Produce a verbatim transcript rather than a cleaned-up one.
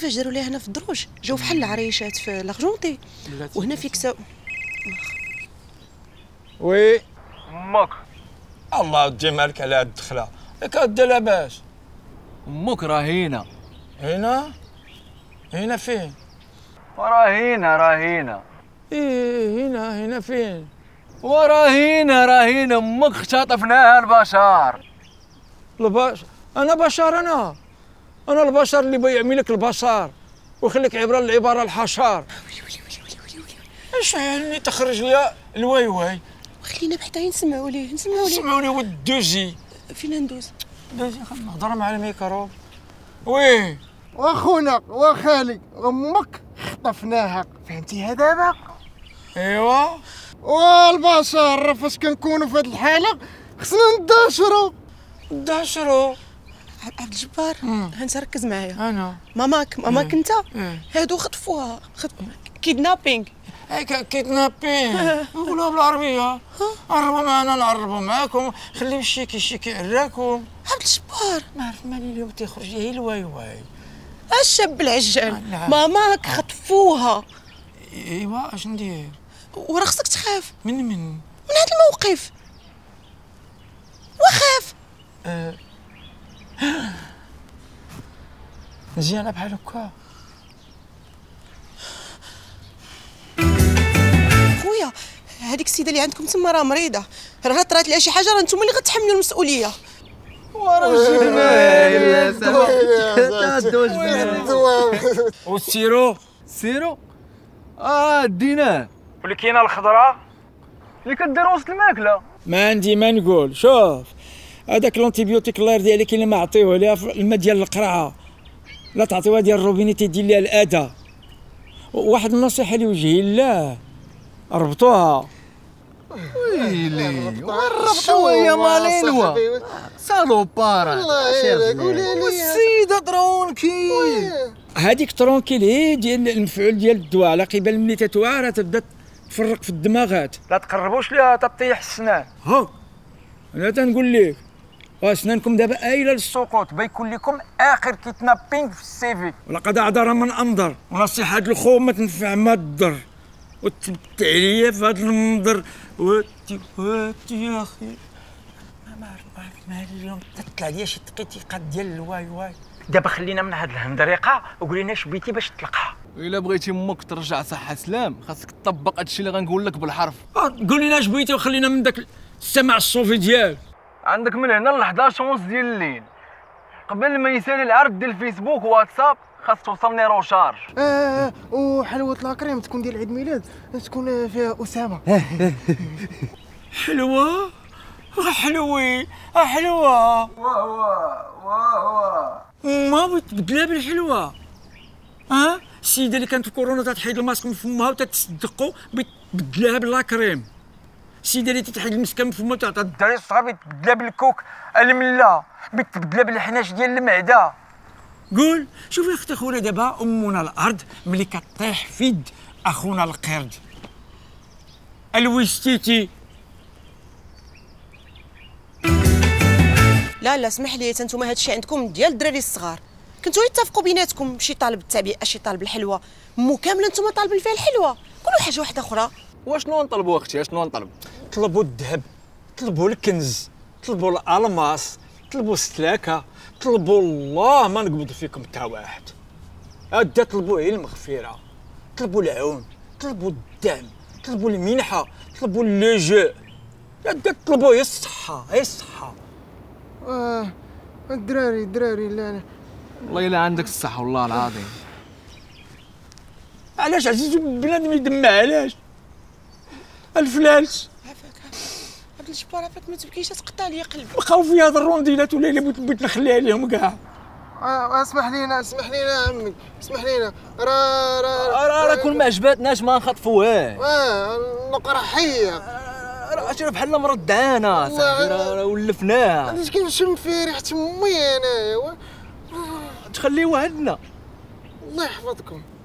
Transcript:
كيفاش داروا ليها هنا في الدروج؟ جاو بحال العريشات في لارجونتي وهنا فيكساو. وي امك. الله تجي مالك على هاد الدخله، ياك هدا لاباس؟ امك راه هنا. هنا؟ هنا فين؟ وراه هنا راه هنا. ايه هنا هنا فين؟ وراه هنا راه هنا امك اختطفناها البشر. البشر؟ انا بشر انا انا البشر اللي بيعمل لك البشر ويخليك عبره العباره الحشر. اش يعني تخرج لي الواي واي؟ خلينا بحدا نسمعوا ليه نسمعوا ليه نسمعوا ليه ودوزي. فين ندوز؟ دوزي خلينا نهضر مع الميكرو. وي واخونا وخالي امك خطفناها، فهمتيها دابا؟ ايوا والبشر فاش كنكونوا في هاد الحاله خصنا نداشروا داشرو. عبد الجبار هانت ركز معايا. انا ماماك ماماك انت إيه. هادو خطفوها خطف كيدنابينغ. هيك كيدنابين نقولوها بالعربيه. قربوا معنا نقربوا معاكم، خليو الشيكي الشيكي عراكم. عبد الجبار ما عرف مالي اليوم تيخرج لي الواي واي. الشاب العجال نعم. ماماك خطفوها. ايوا اش ندير؟ وراه خصك تخاف من من؟ من هذا الموقف. وخاف. أه. مزيانه بحال هكا. خويا هذيك السيده اللي عندكم تما راه مريضه، راه طرات لها شي حاجه راه نتوما اللي غتحملوا المسؤوليه. وراه جبناه يا سلام. دوز والسيرو؟ سيرو اه ديناه. واللي كاينه الخضره اللي كدير وسط الماكله. ما عندي ما نقول. شوف هذاك لونتيبيوتيك الله يرضي عليك اللي ما عطيوه ليها في الماء ديال القرعه، لا تعطيوها ديال الروبيني تيدير ليها الاذى. واحد النصيحه لوجه الله، ربطوها. ويلي وربطوا يا مالينوا سالوبارا. الله يهديك قولي لي والسيده ترونكي. هذيك ترونكيل هي ديال المفعول ديال الدواء، على قبل ملي تتوعى راه تبدا تفرق في الدماغات. لا تقربوش ليها تطيح السنان. ها انا تنقول لك اسنانكم دابا آيله للسقوط، بيكون لكم اخر كيتنابينغ في السيفي. ولقد اعذر من انظر، ونصيحه هاد الخو ما تنفع ما تضر، وتبت عليا في هاد المنظر. واتي واتي يا اخي ما عرف ما عرف مالي اليوم تطلع ليا شي دقيقه ديال الواي واي. دابا خلينا من هاد الهندريقه وقولي لنا اش بغيتي باش تطلقها. الا بغيتي امك ترجع صحه سلام خاصك تطبق هادشي اللي غنقول لك بالحرف. قولي لنا اش بغيتي وخلينا من داك السمع الصوفي ديالك. عندك من هنا ل حداش ونص ديال الليل قبل ما يسالي العرض ديال الفيسبوك وواتساب خاص توصلني روشارج. اه وحلوه لاكريم تكون ديال عيد ميلاد تكون فيها اسامه. حلوه حلوي حلوه واه واه واه ما بتبدلها بالحلوه. ها السيده اللي كانت في كورونا تتحيد الماسك من فمها وتتصدقوا بتبدلها باللاكريم. السيده اللي تتحيد المسكه من فمها تعطي الدراري الصغار بتبدلها بالكوك الملا، بتبدلها بالحناش ديال المعده. قول شوف يا اختي خويا دابا امنا الارض ملي كطيح في يد اخونا القرد الويستيتي. لا لا اسمح لي انتوما هادشي عندكم ديال الدراري الصغار، كنتو يتفقوا بيناتكم شي طالب التعبئه شي طالب الحلوه، مو كامله نتوما طالبين فيها الحلوه. قولوا حاجه واحده اخرى. واشنو نطلبوا اختي اشنو نطلب؟ طلبوا الذهب، طلبوا الكنز، طلبوا الالماس، طلبوا السلاكه، طلبوا الله ما نقبض فيكم حتى واحد. هدا طلبوا غير المغفره، طلبوا العون، طلبوا الدعم، طلبوا المنحه، طلبوا اللجوء. هدا طلبوا هي الصحه هي الصحه. اه الدراري الدراري لا والله الا عندك الصح والله العظيم. علاش عزيز بنادم يدمع علاش؟ الفلاس عافاك عبد الجبار عافاك ما تبكيش تقطع لي قلبي. بقاو في هاد الرونديلات ولا الا بغيت بغيت نخلي عليهم كاع. آه اسمح لينا اسمح لينا عمي اسمح لينا راه راه راه كون ما عجباتناش ما نخطفوهاش. اه النقره حيه راه شرا بحال مردعانه صاحبي راه ولفناها. علاش كنشم فيه ريحه امي انايا. تخليوها عندنا. الله يحفظكم.